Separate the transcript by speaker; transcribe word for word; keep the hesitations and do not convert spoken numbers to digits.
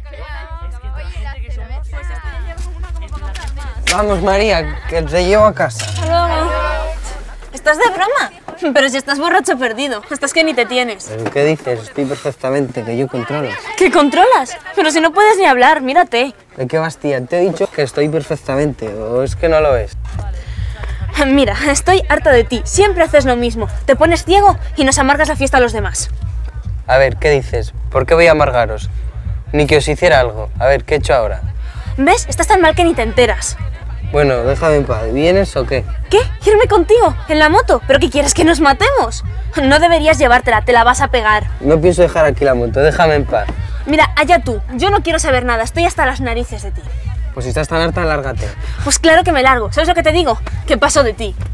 Speaker 1: Vamos, María, que te llevo a casa.
Speaker 2: Hasta luego. ¿Estás de broma? Pero si estás borracho perdido, estás que ni te tienes.
Speaker 1: ¿Pero qué dices? Estoy perfectamente, que yo controlo.
Speaker 2: ¿Qué controlas? Pero si no puedes ni hablar, mírate.
Speaker 1: ¿De qué vas, tía? Te he dicho que estoy perfectamente, ¿o es que no lo ves?
Speaker 2: Mira, estoy harta de ti. Siempre haces lo mismo. Te pones ciego y nos amargas la fiesta a los demás.
Speaker 1: A ver, ¿qué dices? ¿Por qué voy a amargaros? Ni que os hiciera algo. A ver, ¿qué he hecho ahora?
Speaker 2: ¿Ves? Estás tan mal que ni te enteras.
Speaker 1: Bueno, déjame en paz. ¿Vienes o qué?
Speaker 2: ¿Qué? ¿Irme contigo? ¿En la moto? ¿Pero qué quieres, que nos matemos? No deberías llevártela, te la vas a pegar.
Speaker 1: No pienso dejar aquí la moto, déjame en paz.
Speaker 2: Mira, allá tú. Yo no quiero saber nada, estoy hasta las narices de ti.
Speaker 1: Pues si estás tan harta, lárgate.
Speaker 2: Pues claro que me largo. ¿Sabes lo que te digo? Que paso de ti.